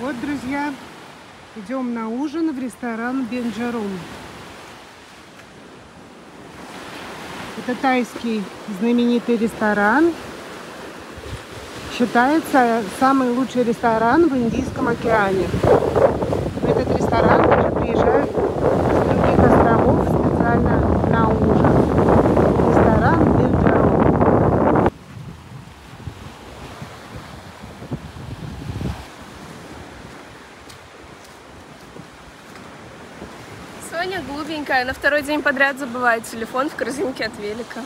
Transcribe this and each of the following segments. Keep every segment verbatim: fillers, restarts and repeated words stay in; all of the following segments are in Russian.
Вот, друзья, идем на ужин в ресторан Бенджарум. Это тайский знаменитый ресторан. Считается самый лучший ресторан в Индийском океане. В этот ресторан даже приезжают с других островов специально на ужин. Ресторан Бенджарум. Соня глупенькая, на второй день подряд забывает телефон в корзинке от велика.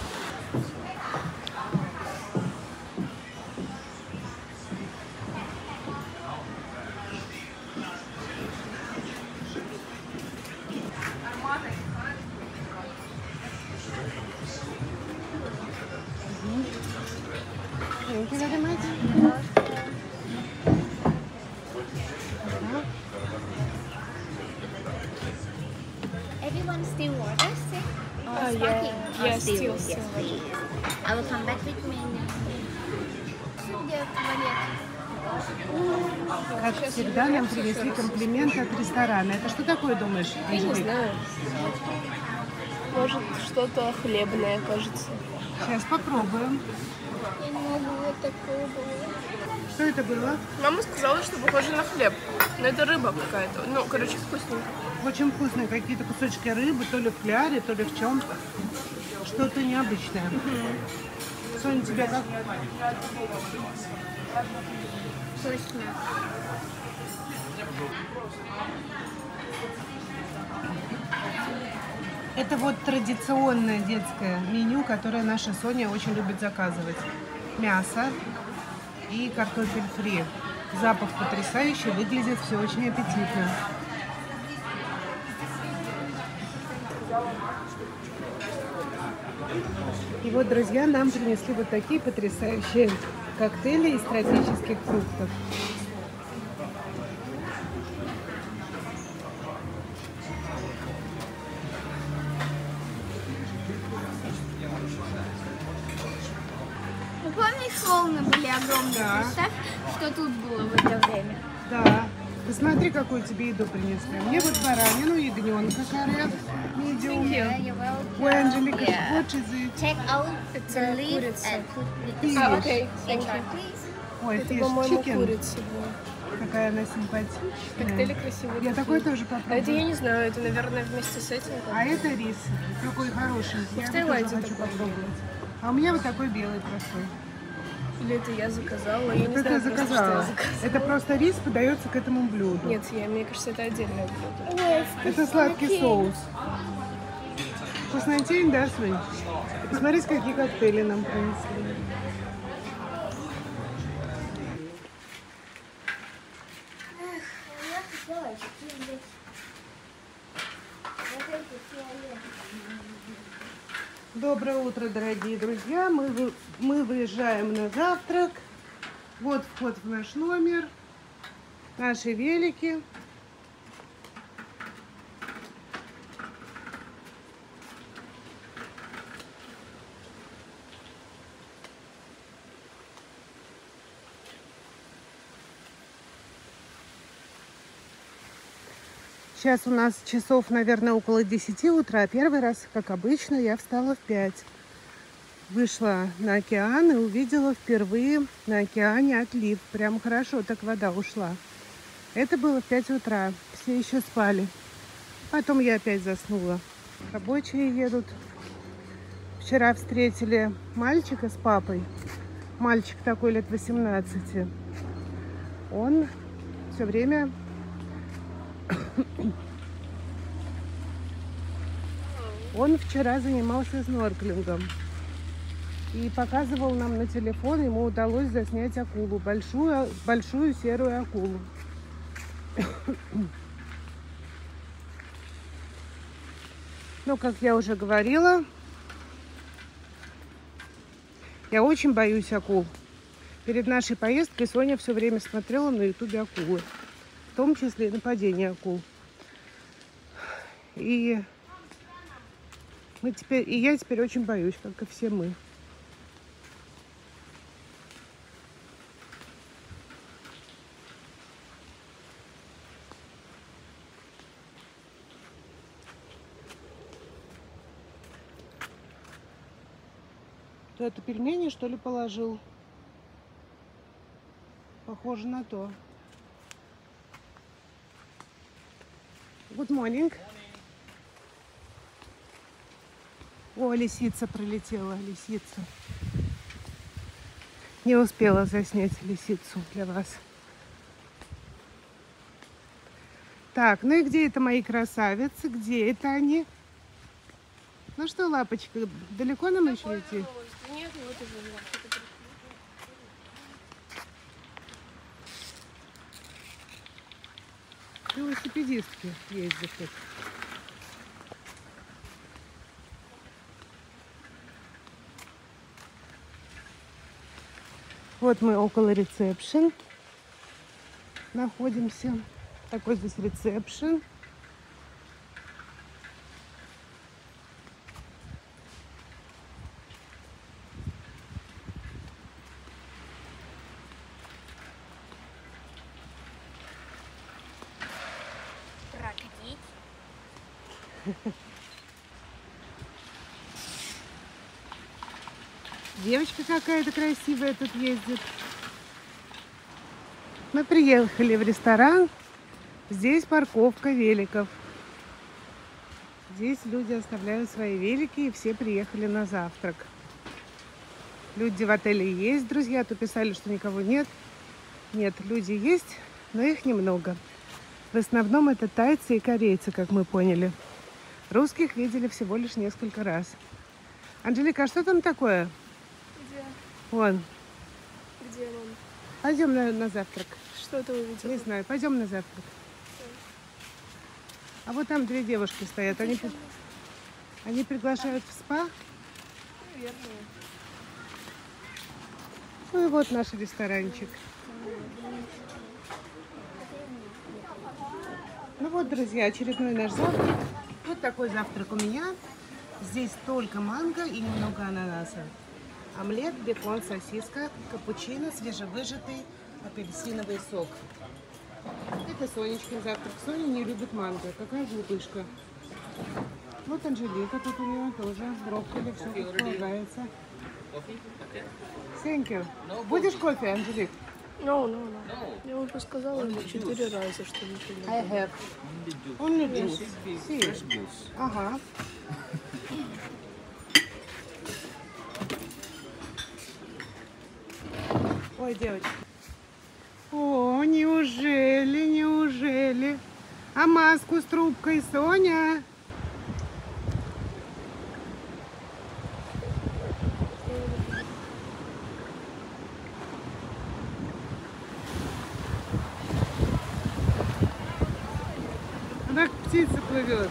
Thank you very much. Everyone still orders, see? Or Uh, stocking? yeah, Or yeah, still, still, yes, still. please. I will come back with menu. Как всегда, нам принесли комплимент от ресторана. Это что такое, думаешь, Я не Анжелик? знаю. Может, что-то хлебное, кажется. Сейчас попробуем. Я не могу это пробовать. Что это было? Мама сказала, что похоже на хлеб. Но это рыба какая-то. Ну, короче, вкусненько. Очень вкусные какие-то кусочки рыбы, то ли в кляре, то ли в чем-то. Что-то необычное. Соня, тебе как? Вкусно. Это вот традиционное детское меню, которое наша Соня очень любит заказывать. Мясо и картофель фри. Запах потрясающий, выглядит все очень аппетитно. И вот, друзья, нам принесли вот такие потрясающие коктейли из тропических фруктов. Ну, помнишь, волны были огромные? Да. Представь, что тут было в это время. Да. Посмотри, какую тебе еду принесли. Мне вот баранину, ягненка каре, медиум. Yeah, you're welcome. Ой, Анжелика, Yeah. what is it? Take out Это the leaf курица. and put with Fish. the А, окей, sauce. thank Enjoy, you. please. Ой, Это, fish по-моему, chicken. курица была. Какая она симпатичная. Коктейли красивые. Я такой тоже А это попробую. я не знаю, это, наверное, вместе с этим. А это рис. Такой хороший. Я В его Таиланде тоже хочу такой. попробовать. А у меня вот такой белый простой. Или это я заказала? Я не Вот это знаю, я просто, что заказала. я заказала. Это просто рис подается к этому блюду. Нет, я, мне кажется, это отдельное блюдо. Ой, Это сладкий соус. Вкуснотень, да, Сонь? Посмотрите, какие коктейли нам принесли. Доброе утро, дорогие друзья. Мы, вы- мы выезжаем на завтрак. Вот вход в наш номер. Наши велики. Сейчас у нас часов, наверное, около десяти утра. Первый раз, как обычно, я встала в пять. Вышла на океан и увидела впервые на океане отлив. Прям хорошо так вода ушла. Это было в пять утра. Все еще спали. Потом я опять заснула. Рабочие едут. Вчера встретили мальчика с папой. Мальчик такой лет восемнадцати. Он все время... Он вчера занимался снорклингом и показывал нам на телефон, ему удалось заснять акулу, большую, большую серую акулу. Но, как я уже говорила, я очень боюсь акул. Перед нашей поездкой Соня все время смотрела на ютубе акулы, в том числе и нападение акул. И мы теперь, и я теперь очень боюсь, как и все мы. Ты это пельмени, что ли, положил? Похоже на то. Good morning. О, лисица пролетела, лисица. Не успела заснять лисицу для вас. Так, ну и где это мои красавицы? Где это они? Ну что, лапочка, далеко нам еще идти? Нет, вот уже. Велосипедистки ездят тут. Вот мы около ресепшн находимся. Такой здесь ресепшн. Проходить. Девочка какая-то красивая тут ездит. Мы приехали в ресторан. Здесь парковка великов. Здесь люди оставляют свои велики, и все приехали на завтрак. Люди в отеле есть, друзья. То писали, что никого нет. Нет, люди есть, но их немного. В основном это тайцы и корейцы, как мы поняли. Русских видели всего лишь несколько раз. Анжелика, а что там такое? Где? Вон. Где он? Пойдем на, на завтрак. Что ты увидела? Не знаю, пойдем на завтрак. А вот там две девушки стоят. Они, при- они приглашают в спа. Наверное. Ну и вот наш ресторанчик. Ну вот, друзья, очередной наш завтрак. Вот такой завтрак у меня. Здесь только манго и немного ананаса. Омлет, бекон, сосиска, капучино, свежевыжатый апельсиновый сок. Это Сонечкин завтрак. Соня не любит манго. Какая глупышка. Вот Анжелика, тут у нее тоже брокколи, все как полагается. Thank you. Будешь кофе, Анжелик? No, no, no. Я уже сказала ему четыре раза, что ничего не I have. Only juice. See. Ага. Ой, девочки. О, неужели, неужели? А маску с трубкой, Соня? Она как птица плывет.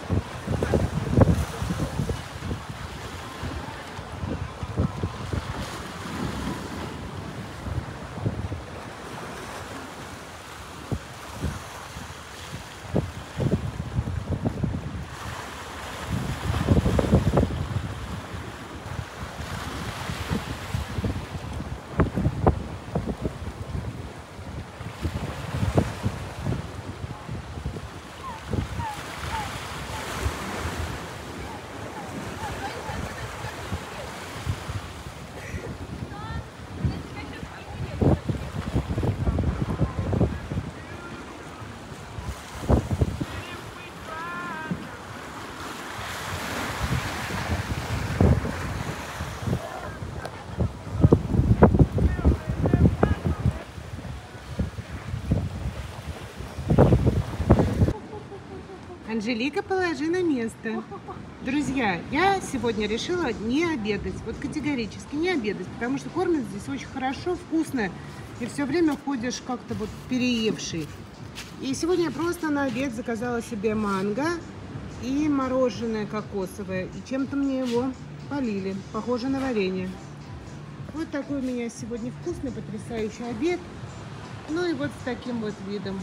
Анжелика, положи на место. Друзья, я сегодня решила не обедать. Вот категорически не обедать, потому что кормят здесь очень хорошо, вкусно. И все время ходишь как-то вот переевший. И сегодня я просто на обед заказала себе манго и мороженое кокосовое. И чем-то мне его полили. Похоже на варенье. Вот такой у меня сегодня вкусный, потрясающий обед. Ну и вот с таким вот видом.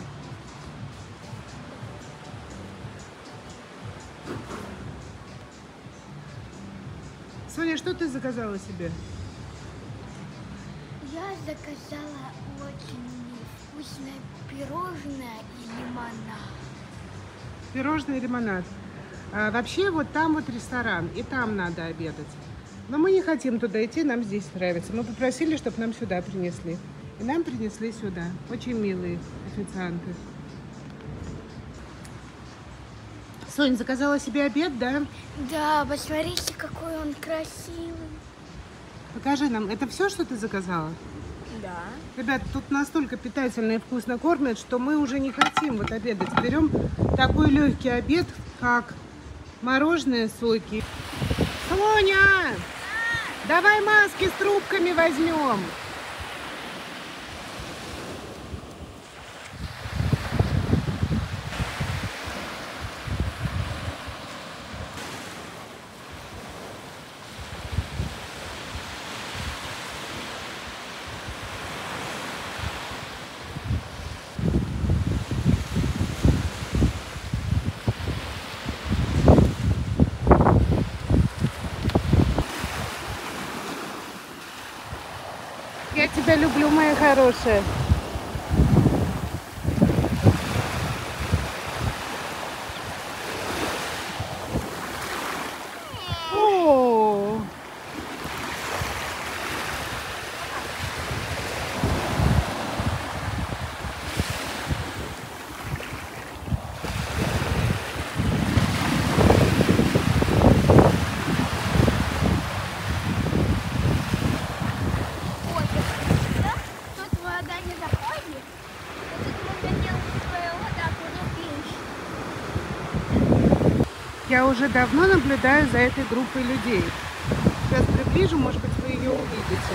Соня, что ты заказала себе? Я заказала очень вкусное пирожное и лимонад. Пирожный и лимонад. А, вообще вот там вот ресторан, и там надо обедать. Но мы не хотим туда идти, нам здесь нравится. Мы попросили, чтобы нам сюда принесли. И нам принесли сюда. Очень милые официанты. Соня, заказала себе обед, да? Да, посмотрите, какой он красивый. Покажи нам, это все, что ты заказала? Да. Ребят, тут настолько питательно и вкусно кормят, что мы уже не хотим вот обедать. Берем такой легкий обед, как мороженое, соки. Соня! Давай маски с трубками возьмем. Я тебя люблю, моя хорошая. О! Вот, да? Тут вода не заходит. Тут можно делать свою воду, а тут пьешь. Я уже давно наблюдаю за этой группой людей. Сейчас приближу, может быть, вы ее увидите.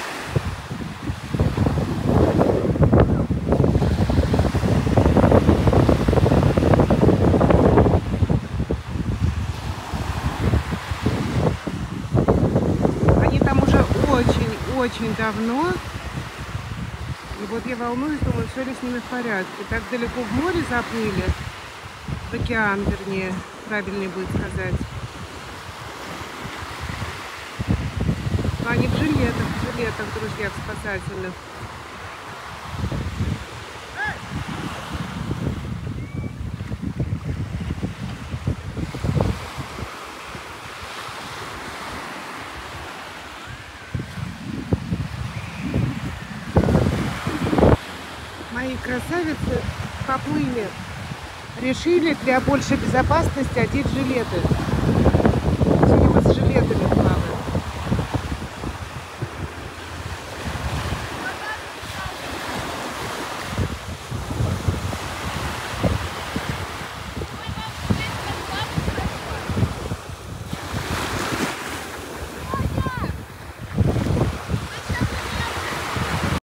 Они там уже очень-очень давно. И вот я волнуюсь, думаю, все ли с ними в порядке. Так далеко в море заплыли, в океан, вернее, правильнее будет сказать. Но они в жилетах, в жилетах, друзья, в спасательных. Мои красавицы поплыли. Решили для большей безопасности одеть жилеты.